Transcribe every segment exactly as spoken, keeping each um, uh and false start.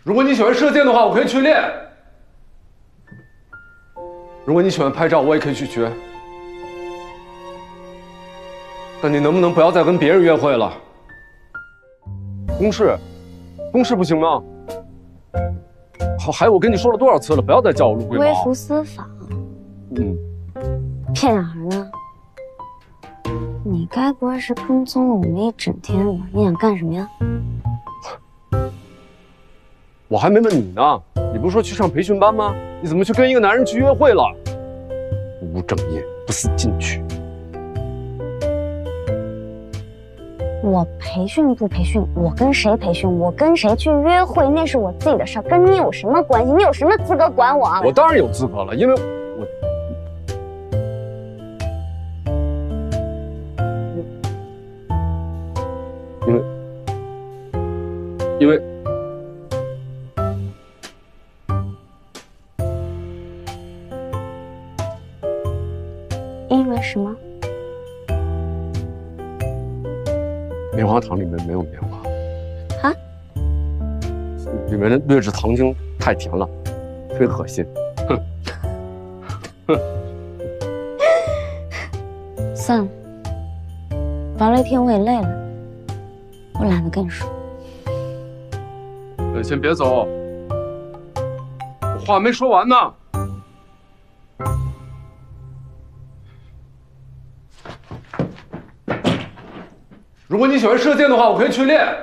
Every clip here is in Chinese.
如果你喜欢射箭的话，我可以去练；如果你喜欢拍照，我也可以去学。但你能不能不要再跟别人约会了？公事，公事不行吗？好，还有我跟你说了多少次了，不要再叫我陆龟毛。 微服私访。 嗯。 骗哪儿呢？你该不会是跟踪了我们一整天吧？你想干什么呀？ 我还没问你呢，你不是说去上培训班吗？你怎么去跟一个男人去约会了？不务正业，不思进取。 我培训不培训，我跟谁培训，我跟谁去约会，那是我自己的事儿，跟你有什么关系？你有什么资格管我啊？ 我当然有资格了，因为我，因为，因为。 因为什么？ 棉花糖里面没有棉花。 啊？ 里面的劣质糖精太甜了，特别恶心。哼。哼。 算了，玩了一天我也累了，我懒得跟你说。 呃，先别走，我话没说完呢。如果你喜欢射箭的话，我可以去练；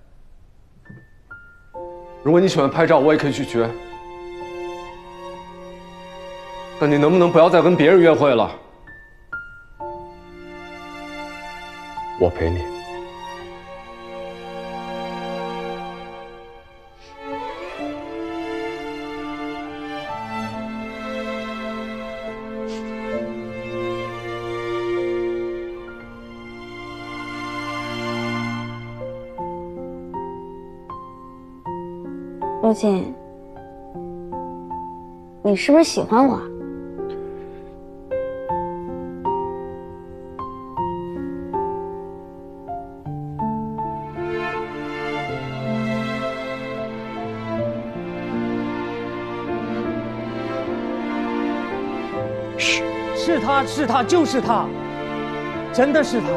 如果你喜欢拍照，我也可以去学。但你能不能不要再跟别人约会了？我陪你。 陆锦，你是不是喜欢我？ 是， 是他是他就是他，真的是他。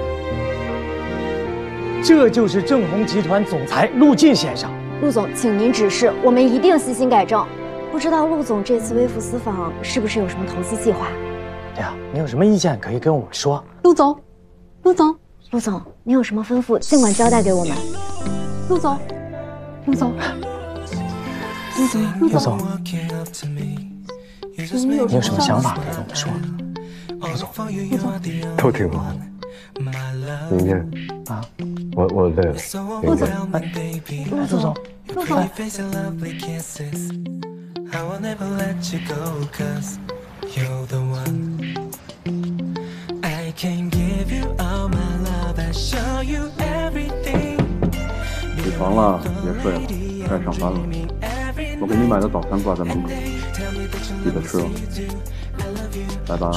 这就是正红集团总裁陆晋先生。 陆总，请您指示，我们一定细心改正。不知道陆总这次微服私访是不是有什么投资计划？ 对呀，你有什么意见可以跟我说。 陆总，陆总，陆总，你有什么吩咐尽管交代给我们。陆总，陆总，陆总， 陆总，你有什么想法可以跟我们说？陆总， 陆总， 都挺好。明天啊， 我我累了。 陆总， 陆总， 陆总。 起床了，别睡了，该上班了。我给你买的早餐挂在门口，记得吃哦。拜拜。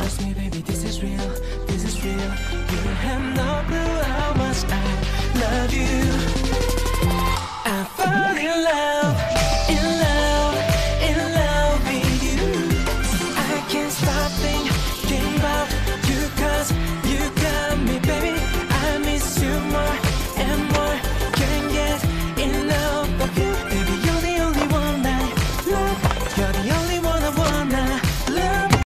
You have no clue how much I love you.